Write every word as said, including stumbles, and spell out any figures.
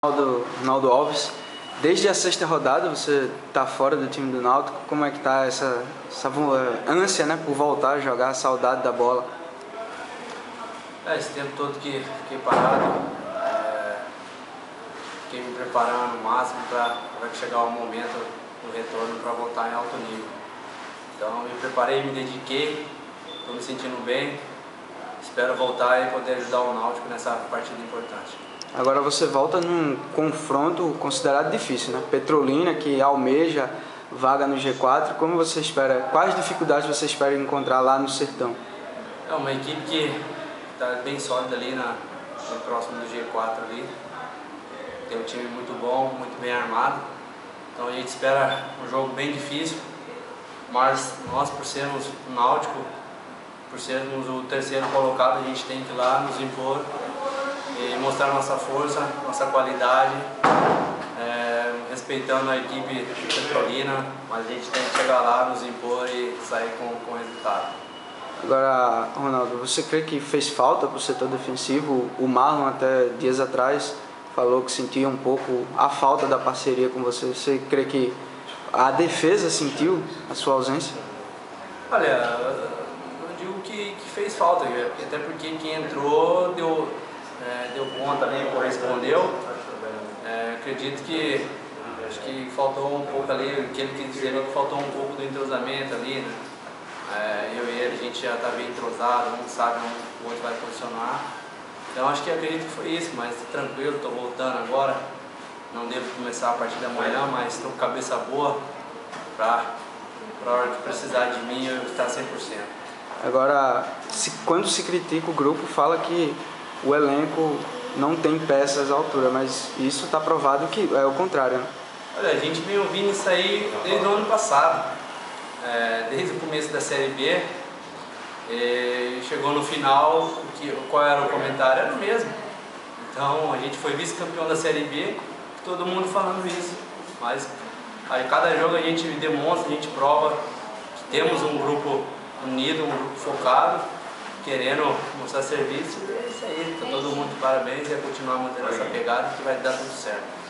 Ronaldo, Ronaldo Alves, desde a sexta rodada você está fora do time do Náutico. Como é que está essa, essa ânsia, né, por voltar a jogar, a saudade da bola? É, esse tempo todo que fiquei parado, é, fiquei me preparando no máximo para chegar o momento do retorno para voltar em alto nível. Então me preparei, me dediquei, estou me sentindo bem, espero voltar e poder ajudar o Náutico nessa partida importante. Agora você volta num confronto considerado difícil, né? Petrolina, que almeja vaga no G quatro, como você espera, quais dificuldades você espera encontrar lá no Sertão? É uma equipe que está bem sólida ali, na, próximo do G quatro ali, tem um time muito bom, muito bem armado, então a gente espera um jogo bem difícil, mas nós, por sermos o Náutico, por sermos o terceiro colocado, a gente tem que ir lá nos impor e mostrar nossa força, nossa qualidade, é, respeitando a equipe petrolina, mas a gente tem que chegar lá, nos impor e sair com, com resultado. Agora, Ronaldo, você crê que fez falta para o setor defensivo? O Marlon, até dias atrás, falou que sentia um pouco a falta da parceria com você. Você crê que a defesa sentiu a sua ausência? Olha, eu digo que, que fez falta, até porque quem entrou deu, é, deu conta ali, correspondeu. É, acredito que, acho que faltou um pouco ali, o que ele quis dizer que faltou um pouco do entrosamento ali, né? É, eu e ele, a gente já está bem entrosado, um sabe onde o outro vai posicionar. Então acho que acredito que foi isso, mas tranquilo, estou voltando agora. Não devo começar a partir da manhã, mas estou com cabeça boa para a hora que precisar de mim eu estar cem por cento. Agora, se, quando se critica o grupo, fala que o elenco não tem peças à altura, mas isso está provado que é o contrário, né? Olha, a gente vem ouvindo isso aí desde o ano passado, é, desde o começo da Série B, e chegou no final, que, qual era o comentário? Era o mesmo. Então a gente foi vice-campeão da Série B, todo mundo falando isso, mas a cada jogo a gente demonstra, a gente prova que temos um grupo unido, um grupo focado, querendo mostrar serviço, e é isso aí, tá todo mundo de parabéns e é continuar mantendo essa pegada que vai dar tudo certo.